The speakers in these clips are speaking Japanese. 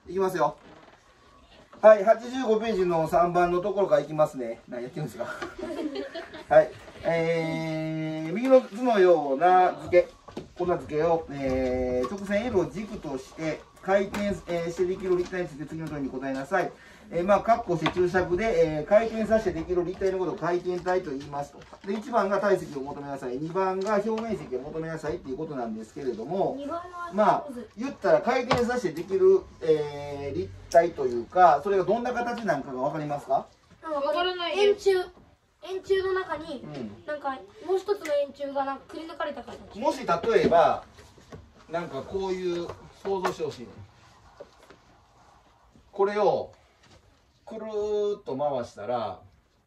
いきますよ。はい、85ページの3番のところからいきますね。何やってるんですか。はい、右の図のような図形、こんな図形を、直線 L を軸として回転、してできる立体について次の通りに答えなさい。まあ、括弧して注釈で、回転させてできる立体のことを回転体と言いますと。で、1番が体積を求めなさい、2番が表面積を求めなさいっていうことなんですけれども、まあ、言ったら回転させてできる、立体というか、それがどんな形なんかが分かりますか？ 分からない。円柱の中に、なんかもう一つの円柱がなんかくり抜かれた形。 もし例えば、なんかこういう想像してほしいね。これをくるーっと回したら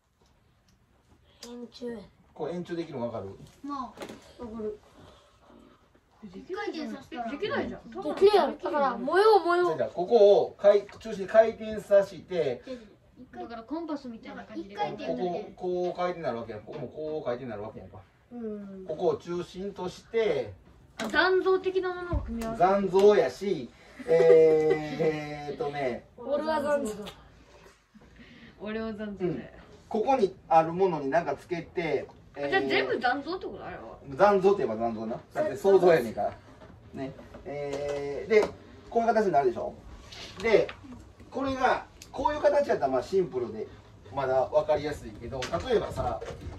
円柱。 こう延長できるの分かる？ まあ分かる。一回転させたらできないじゃん。できるやろ。だから模様。 じゃあここを中心に回転させて、 だからコンパスみたいな感じでこう回転になるわけやん。ここもこう回転になるわけやんか。ここを中心として残像的なものを組み合わせ残像やし、 俺は残像。 俺は残像で。 ここにあるものに何かつけて、 じゃあ全部残像ってことあれは。 残像って言えば残像な。だって想像やねんからね。でこういう形になるでしょ。でこれがこういう形やったらまあシンプルでまだ分かりやすいけど、例えばさ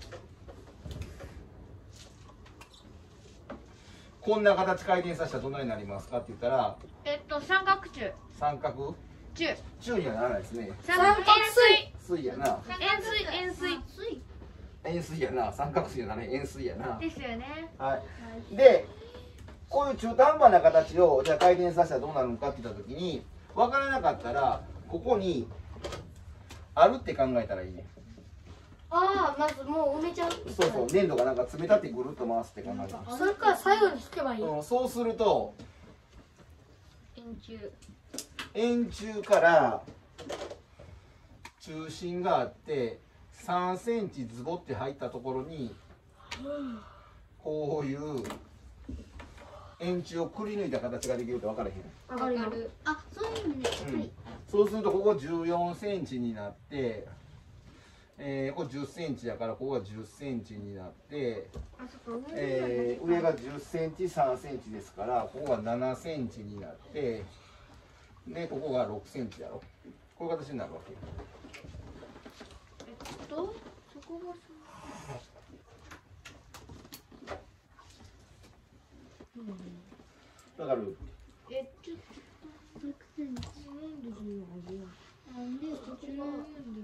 こんな形回転させたらどんなになりますかって言ったら、 三角柱。 三角柱にはならないですね。 三角錐。 水やな。円錐やな。三角錐やなね。円錐やな。 ですよね。 はい。でこういう中途半端な形をじゃあ回転させたらどうなるのかって言った時に分からなかったらここにあるって考えたらいいね。 ああ、まずもう埋めちゃう。 そうそう、粘土がなんか詰めたってぐるっと回すって考えたら。 それから最後に引けばいい。 そうすると円柱。 円柱から中心があって3センチズボって入ったところにこういう円柱をくり抜いた形ができるって分からへん？ わかる。 あ、そういう意味で。 そうするとここ14センチになって、ここ10センチだからここが10センチになって、上が10センチ3センチですからここが7センチになって、でここが6センチだろ。こういう形になるわけ。 そこがわかる？ 6センチ。なんでこちら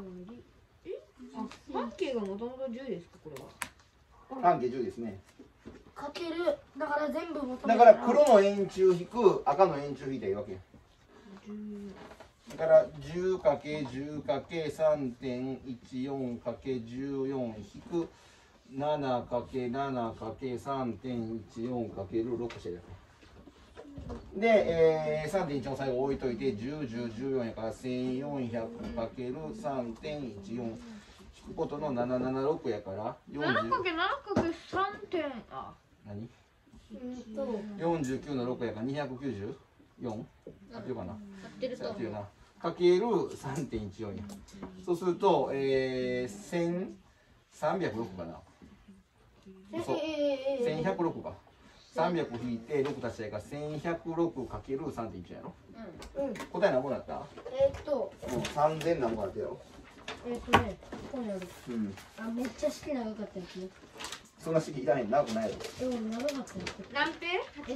半径がもともと10ですか、これは。 半径10ですね。 かける、だから全部求めだから黒の円柱引く赤の円柱引いたらいいわけ。だから 10×10×3.14×14 引く 7×7×3.14×6 してる。で、3.14 最後置いといて101014やから 1400×3.14 引くことの776やから 7×7×3 点。 何49の6やから294？合ってるかな？合ってるな。かける 3.14 や。そうすると、1306かな。そう、1106か。300引いて6足したいから1106かける 3.1 やろ。答え何本だった？3000何本だったやろ。 ここにある。あ、めっちゃ式長かったやつね。 そんな式いらへん、長くないやろ。 でも長かったやつ。 何ペ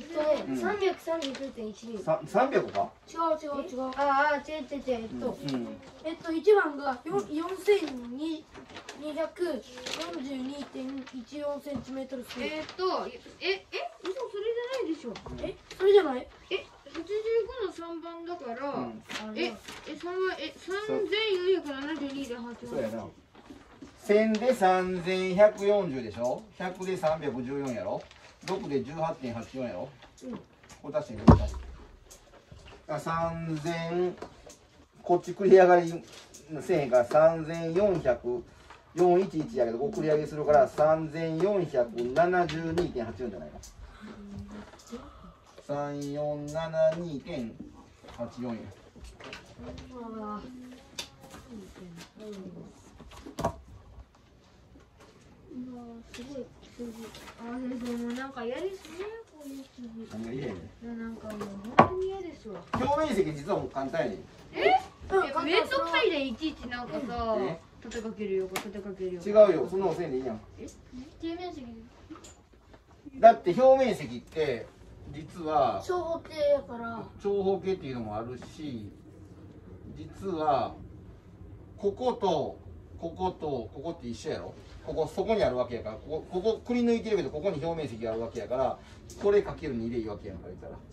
339.12。 300か？ 違う。ああ、違う。1番が4242.14センチメートルスクエア。 嘘、それじゃないでしょ。 それじゃない 85の3番だから、3番、3472.8。 そうやな。1000で3140でしょ。100で314やろ。6で18.84やろ。これ足してみるか。3000こっち繰り上がりせえへんから3400.411やけどここ繰り上げするから3472.84じゃないの。3472.84や。 すごい数字。あ、先生もうなんかやりすぎこういう数字。 何が嫌やねん。 なんかもう本当に嫌ですわ。 表面積実はもう簡単やねん。 めんどくさいでいちいちなんかさ、 え立てかけるよ、立てかけるよ。 違うよ、そんなのせんでいいやん。 底面積。 だって表面積って実は長方形やから長方形っていうのもあるし、実はこことこことここって一緒やろ。ここそこにあるわけやから、ここくり抜いてるけどここに表面積があるわけやから、これかける2でいいわけやんか言ったら。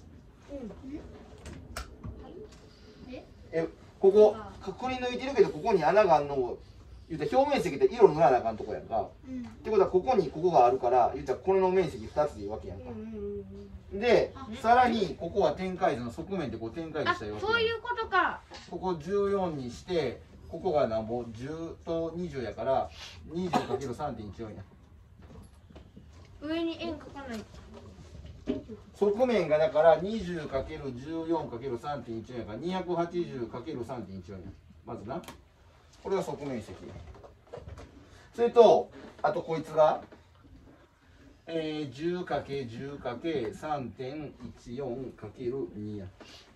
ここくり抜いてるけどここに穴があるのを言ったら表面積って色塗らなあかんとこやんか。ってことはここにここがあるから言ったらこれの面積2つでいいわけやんか。でさらにここは展開図の側面でこう展開図したいわけやん。 そういうことか。 ここ14にしてここがなんぼ10と20やから 20×3.14 や。 上に円書かない。 側面がだから 20×14×3.14 やから 280×3.14 や。まずなこれが側面積。それとあとこいつが、10×10×3.14×2 や。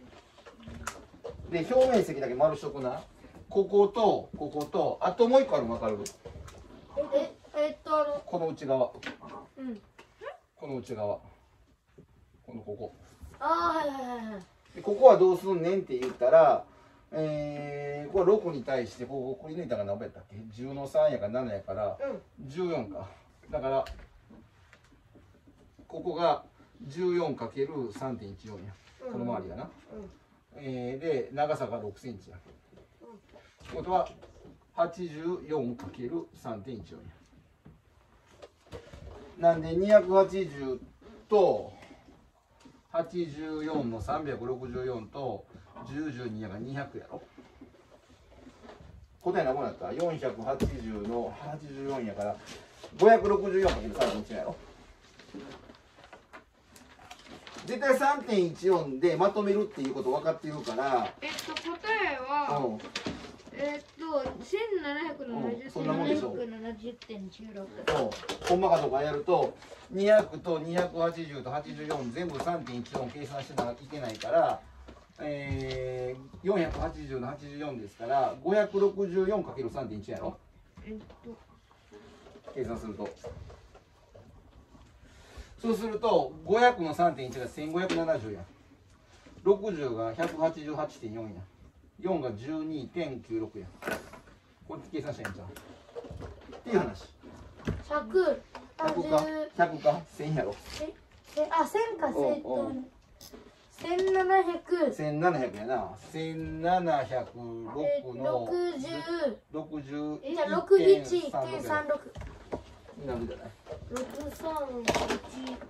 で表面積だけ丸しとくな。こことこことあともう一個あるの分かる？この内側、この内側、ここ。でここはどうすんねんって言ったら、これ6に対してここくり抜いたら何倍やったっけ？10の3やから7やから、14か。だからここが 14×3.14 や。この周りがな。で長さが6センチや。ってことは 84×3.14 や。なんで280と84の364と1012やから200やろ。答え何本やった？ 480の84やから 564×3.14 やろ。絶対 3.14 でまとめるっていうこと分かっているから、 答えは1770、 そんなもんでしょ。 1770.16。 ほんまかとかやると200と280と84全部 3.14 計算してないといけないから、480の84ですから 564×3.1 やろ。計算するとそうすると500の 3.1 が1570や。60が 188.4 や。4が 12.96 や。これ計算したらいいんちゃうっていう話。 100 か100か1000やろ。 1000か1700 やな。1706の 61.36 になるんじゃない？ 631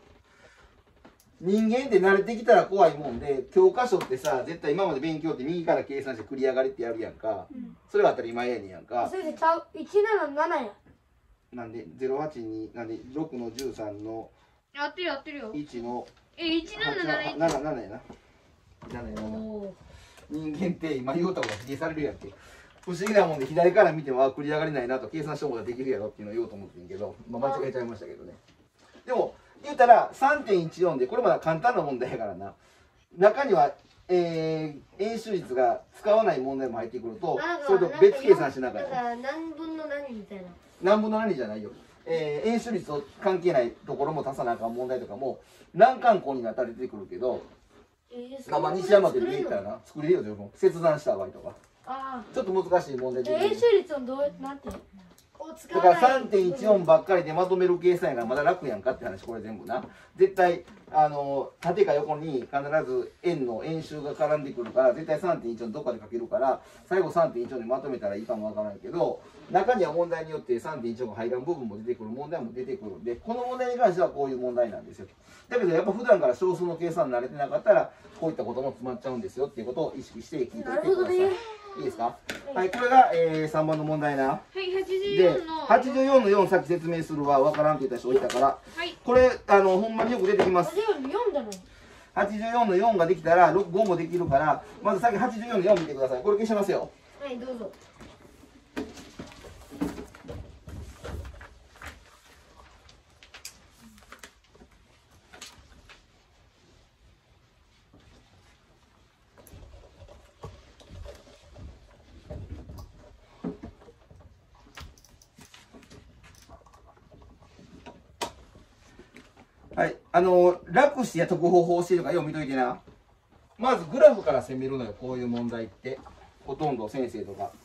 人間って慣れてきたら怖いもんで、教科書ってさ絶対今まで勉強って右から計算して繰り上がりってやるやんか、それが当たり前やねんやんか。 先生ちゃう177や。 なんで082なんで6の13のやってるよやってるよ。 1の 177 7やな。人間って今言うたことが否定されるやんけ。不思議なもんで左から見ても繰り上がりないなと計算した方ができるやろっていうのを言おうと思ってんけど、間違えちゃいましたけどね。でも言うたら 3.14 でこれまだ簡単な問題やからな。中には、円周率が使わない問題も入ってくるとそれと別計算しながら。 だから何分の何みたいな。 何分の何じゃないよ。円周率と関係ないところも足さなあかん問題とかも難関校になったら出てくるけど、まあ西山で出てきたらな作れるよ十分。切断した場合とかちょっと難しい問題で円周率をどうなんてだから 3.14 ばっかりでまとめる計算やからまだ楽やんかって話。これ全部な絶対縦か横に必ず円の円周が絡んでくるから絶対 3.14 どっかで書けるから最後 3.14 でまとめたらいいかもわからないけど、中には問題によって 3.14 が入らん部分も出てくる問題も出てくるんで、この問題に関してはこういう問題なんですよ。だけどやっぱ普段から小数の計算に慣れてなかったらこういったことも詰まっちゃうんですよっていうことを意識して聞いておいてください。いいですか？はい、これが、3番の問題な。 はい、 で 84 84の4さっき説明するわ分からんって言った人置いたから、 はい、 これほんまによく出てきます。 84じゃない。 84の4ができたら5もできるから、まず先84の4見てください。これ消しますよ。 はいどうぞ。 はい、楽してやっとく方法を教えるからよう見といてな。まずグラフから攻めるのよ、こういう問題って。ほとんど先生とか。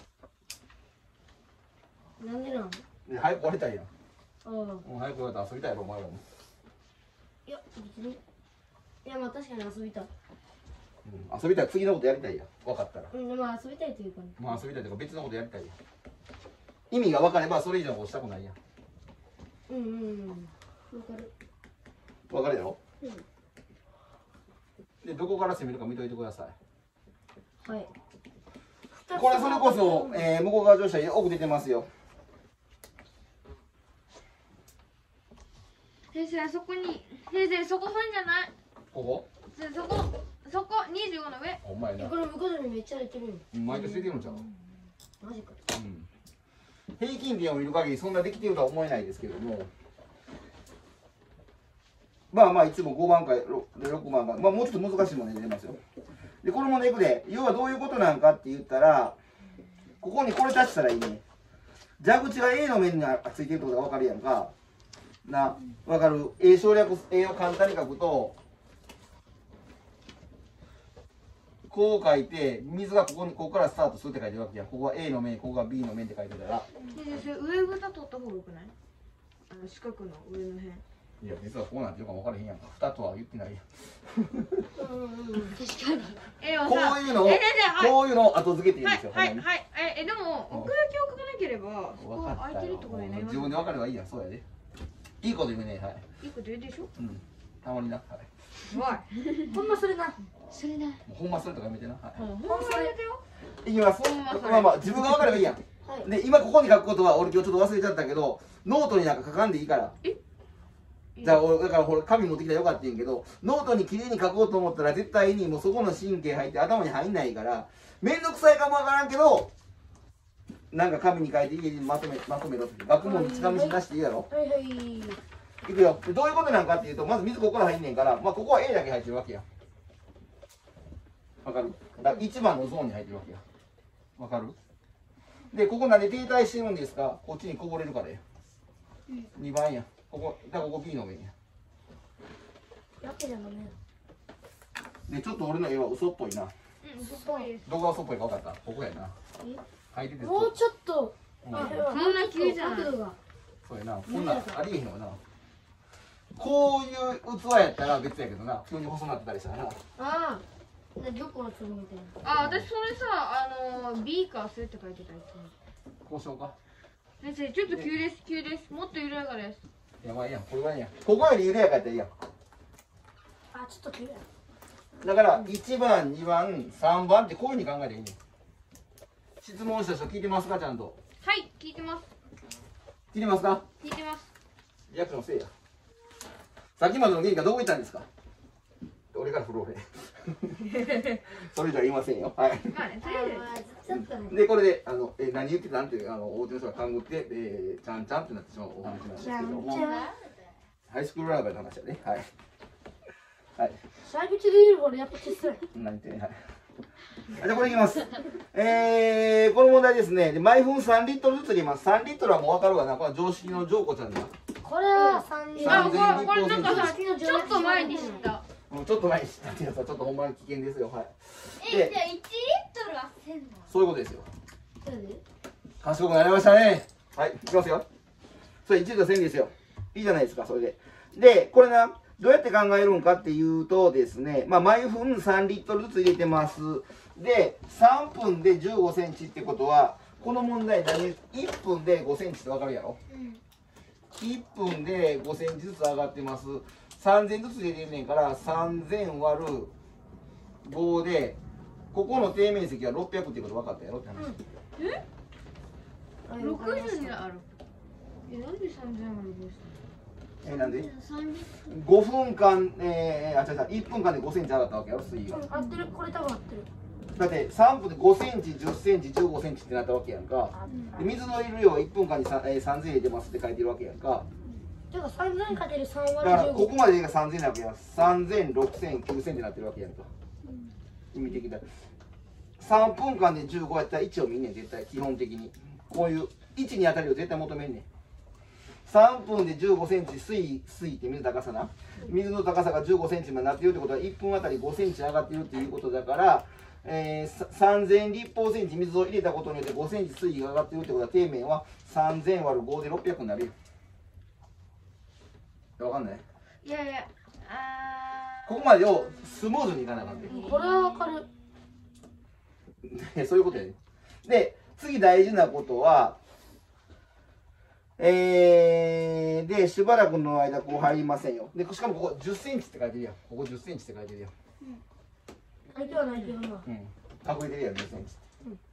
なんでなん？ で早く終わりたいやん。 ああ。 もう早く終わったら遊びたいやろ、お前らも。 いや別に。いやまあ確かに遊びたい。 遊びたい、次のことやりたいやん。分かったら。 まあ遊びたいというかね。 まあ遊びたいとか別のことやりたいやん。意味が分かればそれ以上のことしたくないやん。 わかる。 分かるやろ、で、どこから攻めるか見といてください。 はい。 これそれこそ、向こう側乗車よく出てますよ。 先生そこに先生そこ踏んじゃない。 ここ先生そこ25の上。 お前な。 これ向こうでめっちゃ出てるよ。 毎年出てるんちゃう。 マジか。 平均点を見る限りそんなできてるとは思えないですけども、まあまあいつも5番か6番か、まあもうちょっと難しいもので出ますよ。でこの問題いくで、要はどういうことなんかって言ったら、ここにこれ足したらいいね。蛇口が A の面についてるってことが分かるやんか。な、分かる。A 省略 A を簡単に書くと、こう書いて、水がここからスタートするって書いてるわけやん。ここは A の面、ここが B の面って書いてたら。 先生上蓋取った方がよくない？四角の上の辺。 いや、実はこうなんていうか分からへんやんか。蓋とは言ってないやん。 確かに。 こういうのを、こういうのを後付けていいんですよ。 はい。でも奥行きを書かなければここ空いてるところにね。 自分で分かればいいやん。そうやで。いいこと言うね。はい。 いいこと言うでしょ。 たまにな。はい。 ほんまそれな。 それな。 もうほんまそれとかやめてな。はい。 ほんまやめてよ。 いきます。 ほんまそれまあまあ自分が分かればいいやん。で今ここに書くことは俺今日ちょっと忘れちゃったけど、ノートになんか書かんでいいから。じゃあ俺だから俺紙持ってきたらよかったんやけど、ノートにきれいに書こうと思ったら絶対にもうそこの神経入って頭に入んないから、めんどくさいかもわからんけど、なんか紙に書いて家にまとめろって。学問に近道に出していいやろ。 はいはい。 いくよ。でどういうことなんかっていうと、まず水ここから入んねんから、まあここは A だけ入ってるわけや。わかる？だから1番のゾーンに入ってるわけや。わかる？で、ここなんで停滞してるんですか？こっちにこぼれるからや。2番や。ここ B の面や。 やけじゃダメよ。 で、ちょっと俺の絵は嘘っぽいな。 嘘っぽいです。 どこが嘘っぽいか分かった？ここやな。書いててもうちょっと。 そんな急じゃない。 角度が。 そうやな。こんなんありえへんわな。こういう器やったら別やけどな。急に細なってたりしたらな。 ああ。玉子の粒みたいな。 あ、私それさ、ビーカーするって書いてたやつ。 こうしようか。 先生、ちょっと急です。もっと緩やかです。 やばいやん。これはいいやん。ここより緩やかやったらいいやん。 あ、ちょっと急や。 だから1番、2番、3番ってこういうふうに考えていいねん。質問した人聞いてますかちゃんと。 はい、聞いてます。 聞いてますか？ 聞いてます。 リアクションせえや。さっきまでの元気がどこ行ったんですか？俺から振ろうね。それじゃ言いませんよ。はい。 まあね、とりあえず。 ちょっとね。 でこれで何言ってたんって大手の人が勘ぐってちゃんちゃんってなってしまうお話なんですけども、ハイスクールライバーの話だね。はい。はい。 最口で言うほどやっぱ小さい。 何言ってね。はい。じゃあこれいきます。この問題ですね。で毎分3リットルずつ入れます。3リットルはもう分かるわな。これは常識のジョーコちゃんだ。 これは3人。 あ、これなんかさ、ちょっと前に知った。 もうちょっと前に知ったってやつはちょっとほんまに危険ですよ。はい。 じゃあ1リットルは1000だ。 そういうことですよ。賢くなりましたね。はい、いきますよ。それ1と1000ですよ。いいじゃないですか、それで。で、これな、どうやって考えるんかっていうとですね、まあ、毎分3リットルずつ入れてます。で、3分で15センチってことは、この問題1分で5センチってわかるやろ、1分で5センチずつ上がってます。3000ずつ入れてんねんから、3000割る5で、ここの底面積は600っていうこと分かったやろって話。 60にある。なんで3000割る5したなんで 30 5分間、1分間で5センチ上がったわけやろ、水位が。 合ってる、これ多分合ってる。 だって3分で5センチ、10センチ、15センチってなったわけやんか。で水の入れる量は1分間に3000入れてますって書いてるわけやんか。 だから3000かける3 だ割からる15。 ここまでが3000なわけやん。3000、6000、9000ってなってるわけやんか。意味的だ。3分間で15やったら1を見んねん、絶対、基本的に。こういう1に当たりを絶対求めんねん。3分で15センチ水位って水の高さな。水の高さが15センチまでなっているってことは1分あたり5センチ上がっているっていうことだから、3000立方センチ水を入れたことによって5センチ水位が上がっているってことは底面は3000割る5で600になるよ。わかんない？ いやいやここまでをスムーズにいかなあかんで。 これはわかる。 そういうことやね。で、次大事なことは、で、しばらくの間こう入りませんよ。で、しかもここ10センチって書いてるやん。ここ10センチって書いてるやん。 相手はないけどな。 うん。隠れてるやん、10センチ。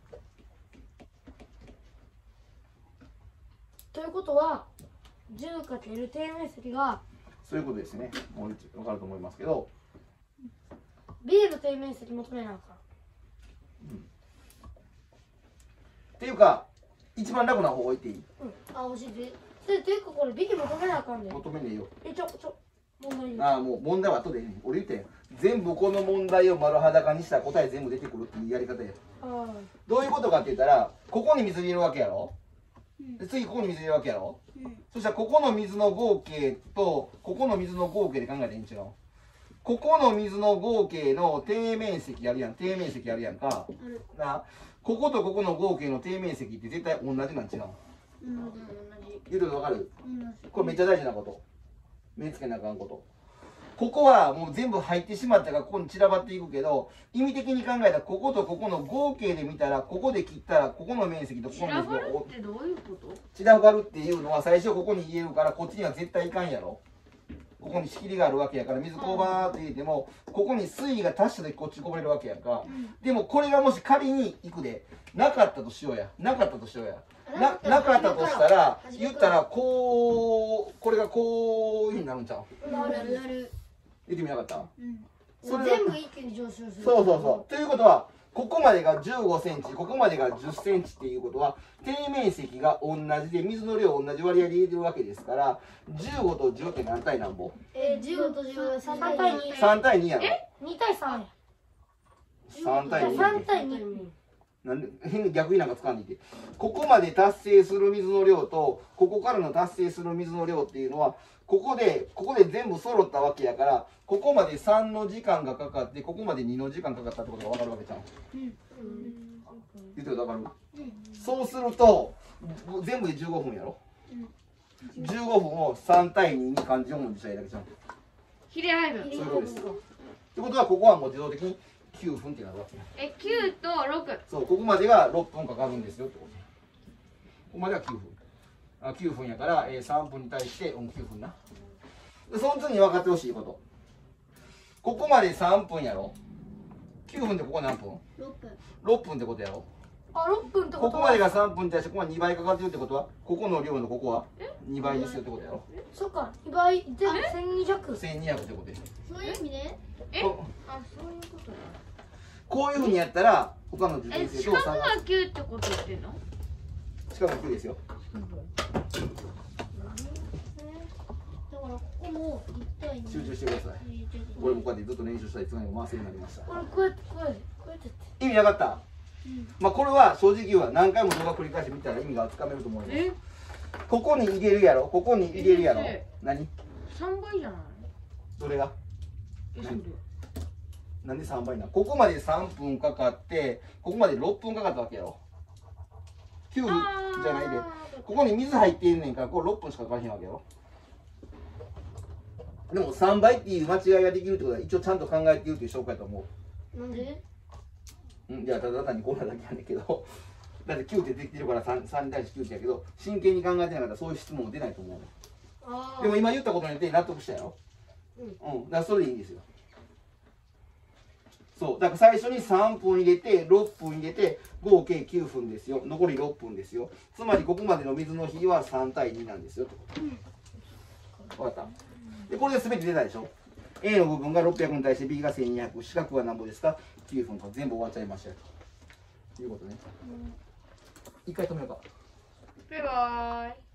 ということは、10かける底面積が、 そういうことですね。もう分かると思いますけど。 ビール底面積求めなあかん。 っていうか、一番楽な方置いていい？ うん。あ、教えて。ていうかこれ、ビキ求めなあかんねん。 求めねえよ。 問題ああ、もう問題は後でいいね。俺言ったやん。全部この問題を丸裸にしたら答え全部出てくるっていうやり方や。 あどういうことかって言ったら、ここに水入れるわけやろ。で次ここに水入れるわけやろ。そしたらここの水の合計とここの水の合計で考えたらいいんちゃう？ここの水の合計の底面積あるやん。底面積あるやんか。な、こことここの合計の底面積って絶対同じなん違う？ 同じ言うことわかる？ 同じこれめっちゃ大事なこと。目つけなあかんこと。ここはもう全部入ってしまったからここに散らばっていくけど、意味的に考えたらこことここの合計で見たら、ここで切ったらここの面積とここの面積がってどういうこと？ 散らばるっていうのは最初ここに入れるからこっちには絶対いかんやろ。ここに仕切りがあるわけやから水こうバーって入れてもここに水位が達した時こっちこぼれるわけやんか。でもこれがもし仮にいくでなかったとしようや。なかったとしようや。なかったとしたら言ったらこれがこういうふうになるんちゃう？ なる言ってみなかった？ 全部一気に上昇する。 そうそうそう。ということはここまでが15センチ、ここまでが10センチっていうことは底面積が同じで水の量同じ割合で入れてるわけですから15と10って何対何本 15と10は3対2。 3対2やろ。 2対3や。 3対2。 3対2。 なんで変に逆になんか使わんでいて、ここまで達成する水の量とここからの達成する水の量っていうのはここで全部揃ったわけやから、ここまで3の時間がかかってここまで2の時間かかったってことが分かるわけじゃん。言ってること分かる？そうすると全部で15分やろ。15分を3対2に漢字4文字したいだけじゃん。 ひれ合える。 そういうことです。ってことはここはもう自動的に9分ってなるわけ。 9と6。 そう、ここまでが6分かかるんですよってこと。ここまでは9分。9分やから、3分に対して9分な。でその次に分かってほしいこと。ここまで3分やろ。9分でここ何分？ 6分。 6分ってことやろ。 あ、6分ってことはここまでが3分に対してここが2倍かかってるってことは、ここの量のここは2倍ですよってことやろ。 そっか、2倍、全部1200。 1200ってことや。 そういう意味で？ こあ、そういうことだ。 こういうふうにやったら、他の受験生四角がと差が 9ってこと言ってんの？ しかも9ですよ。 だからここも1対2。 集中してください。これもこうやってずっと練習したらいつまでも回せるようになりました。 これこうやってこうやってこうやって。 意味なかった？まあこれは正直言うわ、何回も動画繰り返してみたら意味がつかめると思います。ここに入れるやろ、ここに入れるやろ。何 3倍じゃない？ どれがそうなんで3倍なの？ここまで3分かかってここまで6分かかったわけやろ。9分じゃないで、ここに水入ってんねんからこれ6分しかかかへんわけやろ。でも3倍っていう間違いができるってことは一応ちゃんと考えているという紹介だと思なんで？ う。いやただ単にこんなだけやねんけどだって9ってできてるから 3に対して 9ってやけど真剣に考えてなかったらそういう質問も出ないと思う。 あでも今言ったことによって納得したやろ。だからそれでいいんですよ。そうだから最初に3分入れて6分入れて合計9分ですよ。残り6分ですよ。つまりここまでの水の比は3対2なんですよ。 分かった。でこれで全て出たでしょ。 A の部分が600に対して B が1200、四角は何ぼですか。9分と全部終わっちゃいましたよということね。一回止めようか。 バイバイ。